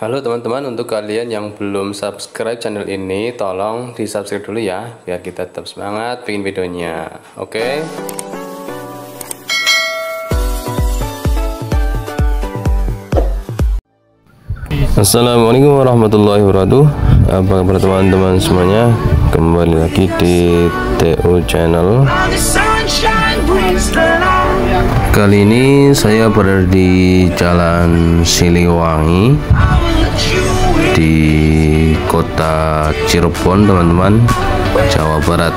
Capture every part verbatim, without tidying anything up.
Halo teman-teman, untuk kalian yang belum subscribe channel ini, tolong di subscribe dulu ya, biar kita tetap semangat bikin videonya. Oke? Assalamualaikum warahmatullahi wabarakatuh. Apa kabar teman-teman semuanya? Kembali lagi di T U Channel. Kali ini saya berada di Jalan Siliwangi di kota Cirebon, teman-teman, Jawa Barat.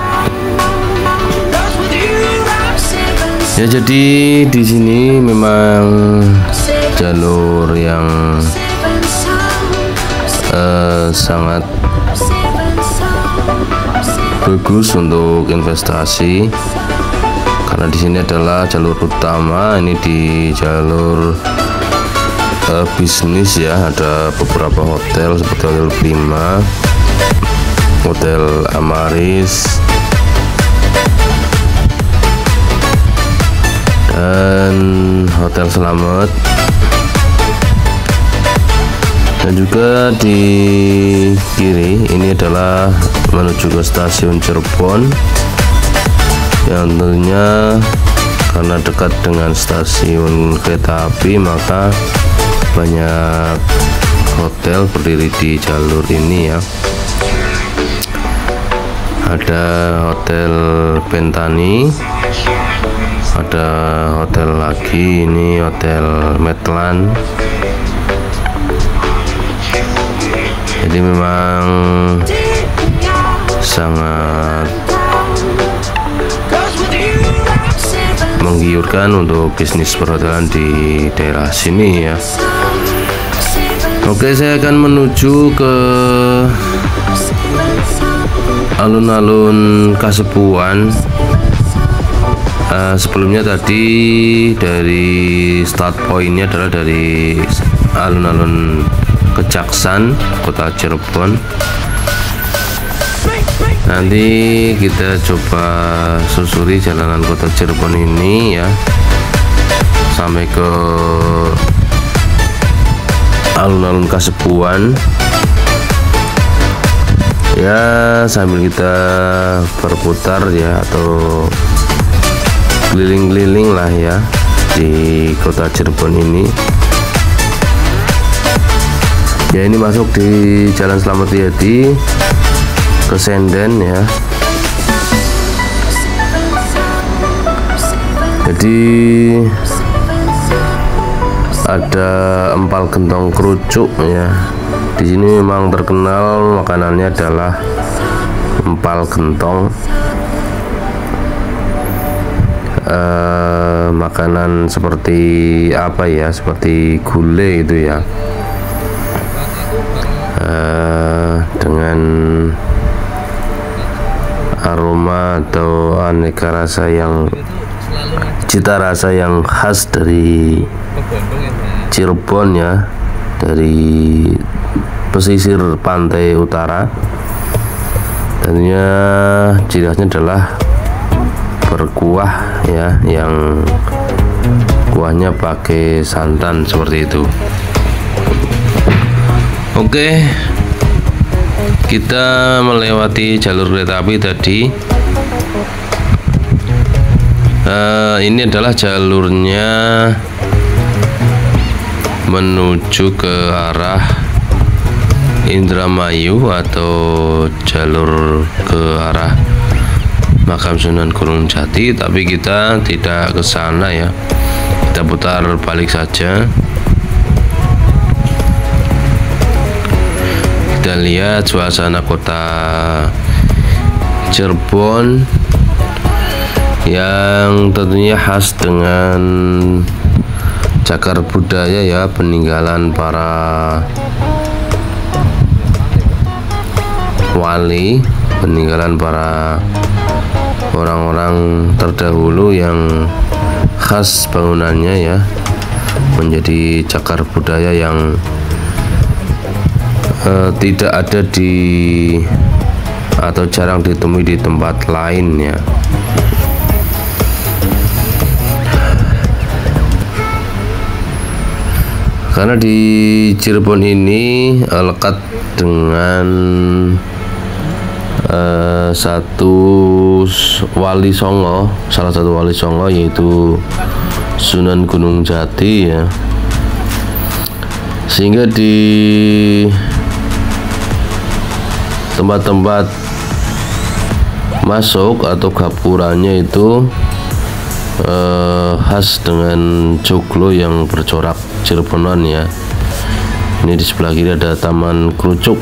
Ya, jadi di sini memang jalur yang eh, sangat bagus untuk investasi, karena di sini adalah jalur utama. Ini di jalur uh, bisnis ya, ada beberapa hotel seperti Hotel Prima, Hotel Amaris, dan Hotel Selamat. Dan juga di kiri ini adalah menuju ke stasiun Cirebon, yang tentunya karena dekat dengan stasiun kereta api, maka banyak hotel berdiri di jalur ini ya. Ada Hotel Bentani, ada hotel lagi, ini Hotel Medland. Jadi memang sangat menggiurkan untuk bisnis perhotelan di daerah sini ya. Oke, saya akan menuju ke alun-alun Kasepuhan. Uh, sebelumnya tadi dari start pointnya adalah dari alun-alun Kejaksan, kota Cirebon. Nanti kita coba susuri jalanan kota Cirebon ini ya, sampai ke alun-alun Kasepuhan ya, sambil kita berputar ya, atau keliling-keliling lah ya di kota Cirebon ini. Ya, ini masuk di Jalan Slamet Riyadi ke Senden ya. Jadi ada empal gentong kerucuk ya. Di sini memang terkenal makanannya adalah empal gentong. Eh, makanan seperti apa ya? Seperti gulai itu ya. Uh, dengan aroma atau aneka rasa yang cita rasa yang khas dari Cirebon ya, dari pesisir pantai utara. Tentunya ciri khasnya adalah berkuah ya, yang kuahnya pakai santan seperti itu. Oke, kita melewati jalur kereta api tadi. Uh, ini adalah jalurnya menuju ke arah Indramayu, atau jalur ke arah Makam Sunan Gunung Jati, tapi kita tidak ke sana ya. Kita putar balik saja. Kita lihat suasana kota Cirebon yang tentunya khas dengan cagar budaya ya, peninggalan para wali, peninggalan para orang-orang terdahulu yang khas bangunannya ya, menjadi cagar budaya yang Uh, tidak ada di atau jarang ditemui di tempat lain ya. Karena di Cirebon ini uh, lekat dengan uh, satu wali songo, salah satu wali songo yaitu Sunan Gunung Jati ya, sehingga di tempat-tempat masuk atau gapuranya itu uh, khas dengan joglo yang bercorak Cirebonan ya. Ini di sebelah kiri ada Taman Krucuk.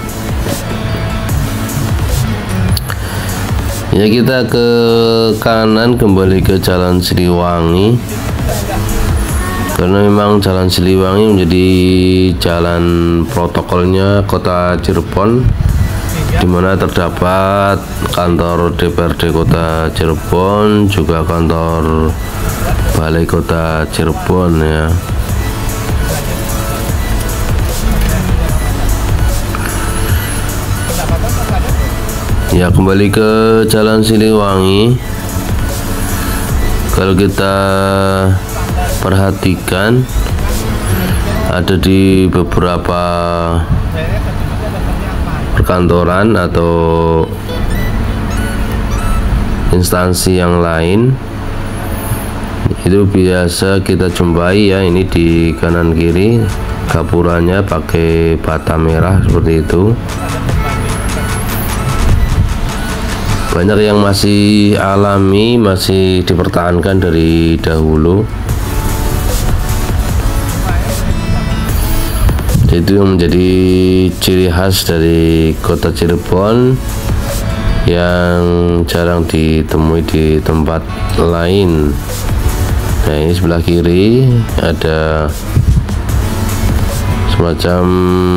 Ya, kita ke kanan kembali ke Jalan Siliwangi, karena memang Jalan Siliwangi menjadi jalan protokolnya Kota Cirebon, di mana terdapat kantor D P R D Kota Cirebon, juga kantor Balai Kota Cirebon ya. Ya, kembali ke Jalan Siliwangi. Kalau kita perhatikan, ada di beberapa perkantoran atau instansi yang lain itu biasa kita jumpai ya. Ini di kanan kiri gapuranya pakai bata merah seperti itu. Banyak yang masih alami, masih dipertahankan dari dahulu. Itu yang menjadi ciri khas dari Kota Cirebon yang jarang ditemui di tempat lain. Nah, ini sebelah kiri ada semacam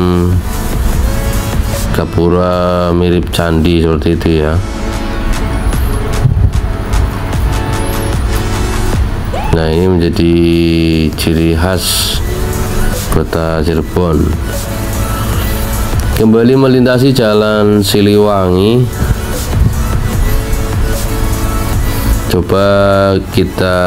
gapura mirip candi seperti itu ya. Nah, ini menjadi ciri khas Kota Cirebon. Kembali melintasi Jalan Siliwangi, coba kita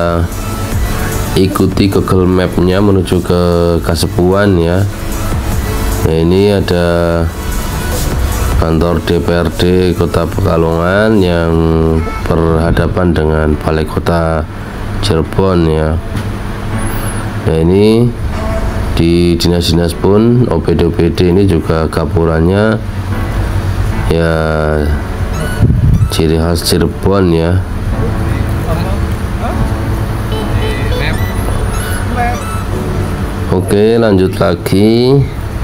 ikuti Google Map-nya menuju ke Kasepuan ya. Nah, ini ada kantor D P R D Kota Pekalongan yang berhadapan dengan Balai Kota Cirebon ya. Nah, ini di dinas-dinas pun O P D O P D ini juga gapurannya ya ciri khas Cirebon ya. Oke, lanjut lagi,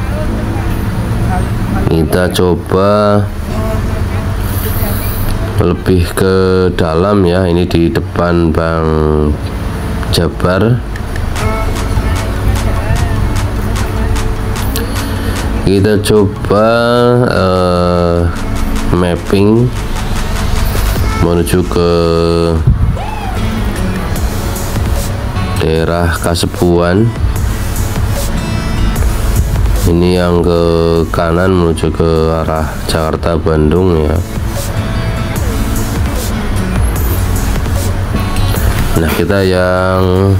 kita coba lebih ke dalam ya. Ini di depan Bank Jabar. Kita coba uh, mapping menuju ke daerah Kasepuan. Ini yang ke kanan menuju ke arah Jakarta Bandung ya. Nah, kita yang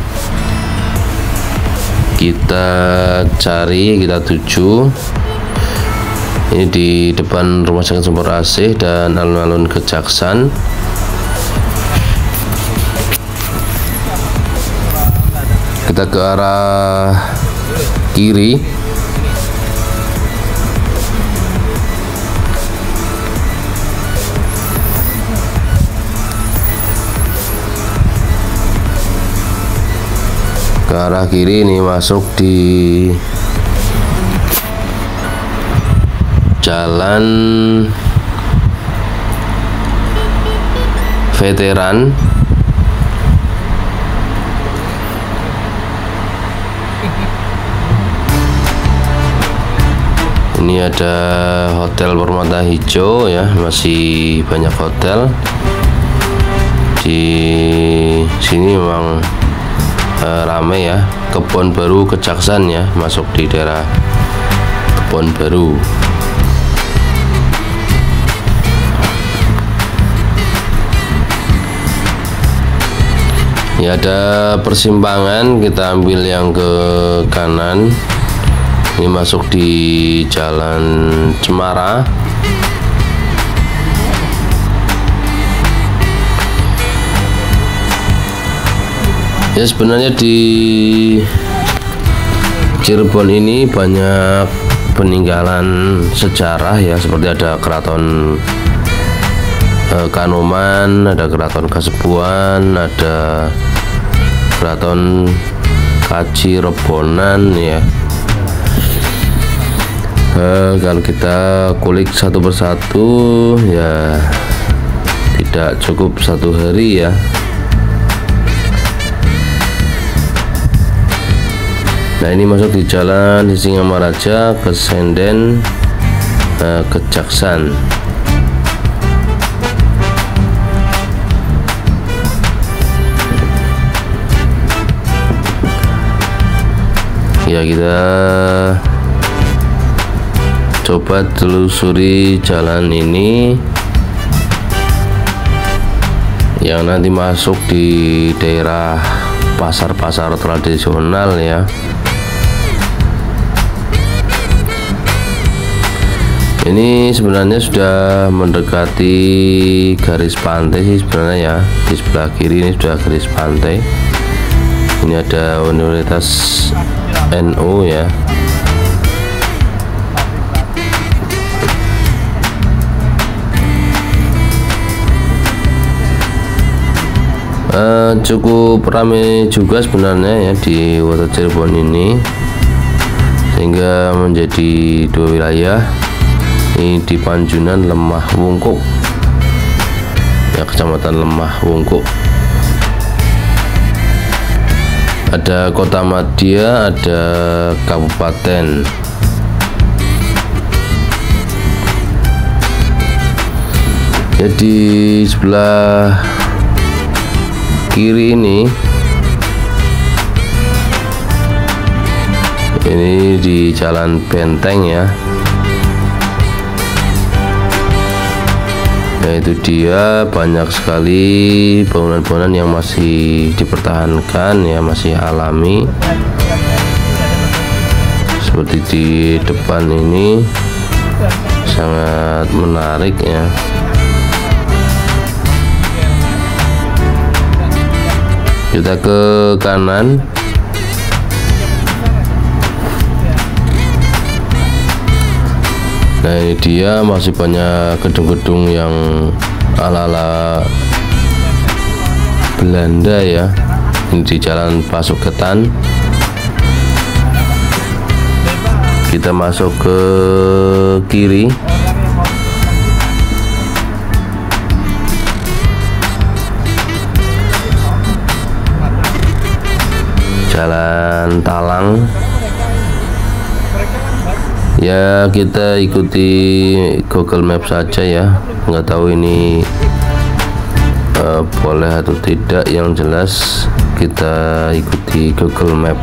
kita cari, kita tuju ini di depan Rumah Sakit Sumber Asih dan alun-alun Kejaksan. Kita ke arah kiri. Ke arah kiri ini masuk di Jalan Veteran. Ini ada Hotel Permata Hijau ya, masih banyak hotel di sini. Memang Uh, ramai ya. Kebon Baru Kejaksan ya, masuk di daerah Kebon Baru. Ya, ada persimpangan, kita ambil yang ke kanan. Ini masuk di Jalan Cemara. Ya, sebenarnya di Cirebon ini banyak peninggalan sejarah ya, seperti ada Keraton eh, Kanoman, ada Keraton Kasepuhan, ada Keraton Kaci Rebonan ya. Eh, kalau kita kulik satu persatu ya tidak cukup satu hari ya. Nah, ini masuk di jalan di Singamaraja ke Senden, eh, ke Jaksan. Ya, kita coba telusuri jalan ini yang nanti masuk di daerah pasar-pasar tradisional ya. Ini sebenarnya sudah mendekati garis pantai sih sebenarnya ya. Di sebelah kiri ini sudah garis pantai. Ini ada Universitas N U ya. Uh, cukup ramai juga sebenarnya ya di Kota Cirebon ini, sehingga menjadi dua wilayah. Ini di Panjunan Lemah Wungkuk ya, Kecamatan Lemah Wungkuk. Ada Kota Madia, ada Kabupaten. Jadi sebelah kiri ini ini di Jalan Benteng ya. Nah, itu dia, banyak sekali bangunan-bangunan yang masih dipertahankan ya, masih alami. Seperti di depan ini sangat menarik ya. Kita ke kanan. Nah, ini dia, masih banyak gedung-gedung yang ala-ala Belanda ya. Ini di Jalan Pasuketan. Kita masuk ke kiri. Jalan Talang. Ya, kita ikuti Google Maps saja ya, nggak tahu ini uh, boleh atau tidak. Yang jelas kita ikuti Google Map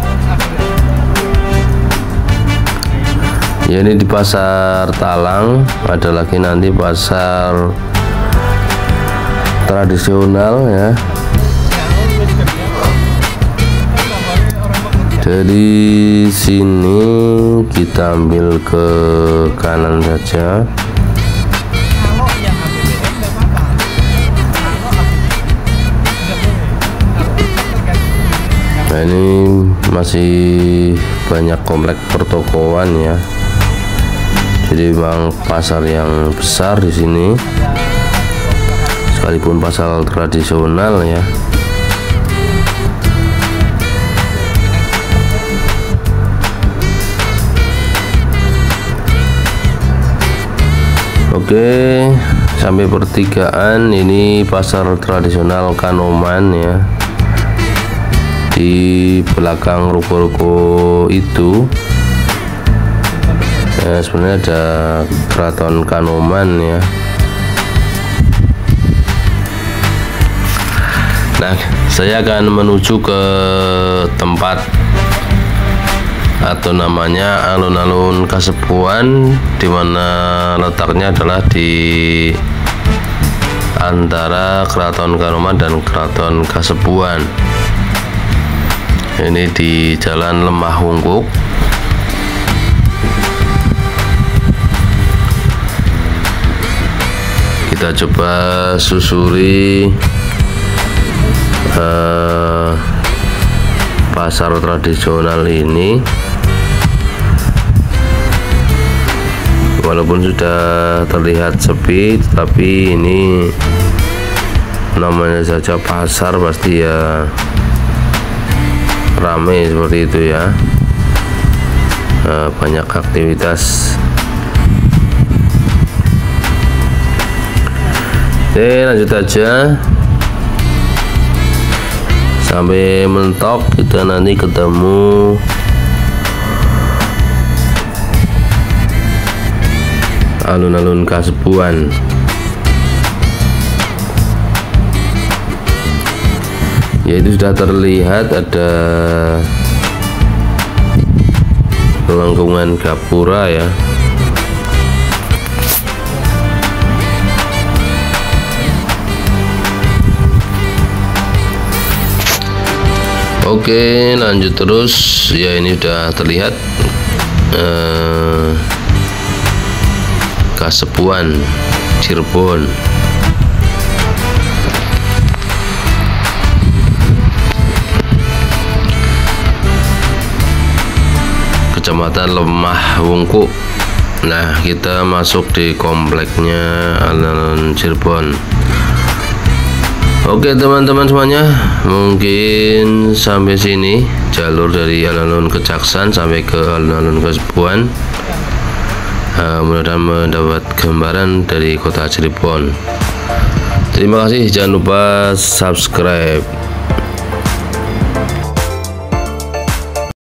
ya. Ini di Pasar Talang, ada lagi nanti pasar tradisional ya. Dari sini kita ambil ke kanan saja. Nah, ini masih banyak komplek pertokoan ya. Jadi memang pasar yang besar di sini, sekalipun pasar tradisional ya. Oke, sampai pertigaan ini pasar tradisional Kanoman ya. Di belakang ruko-ruko itu ya, sebenarnya ada Keraton Kanoman ya. Nah, saya akan menuju ke tempat atau namanya alun-alun Kasepuhan, di mana letaknya adalah di antara Keraton Kanoman dan Keraton Kasepuhan. Ini di Jalan Lemah Wungkuk. Kita coba susuri uh, pasar tradisional ini. Walaupun sudah terlihat sepi, tetapi ini namanya saja pasar, pasti ya ramai seperti itu ya. Nah, banyak aktivitas. Oke, lanjut aja sampai mentok. Kita nanti ketemu alun-alun Kasepuhan. Ya, itu sudah terlihat ada lengkungan gapura ya. Oke, lanjut terus ya. Ini sudah terlihat eh, Kasepuhan, Cirebon. Kecamatan Lemah Wungkuk. Nah, kita masuk di kompleknya alun-alun Cirebon. Oke teman-teman semuanya, mungkin sampai sini jalur dari alun-alun Kejaksan sampai ke alun-alun Kasepuhan. Uh, mudah-mudahan mendapat gambaran dari kota Cirebon. Terima kasih, jangan lupa subscribe.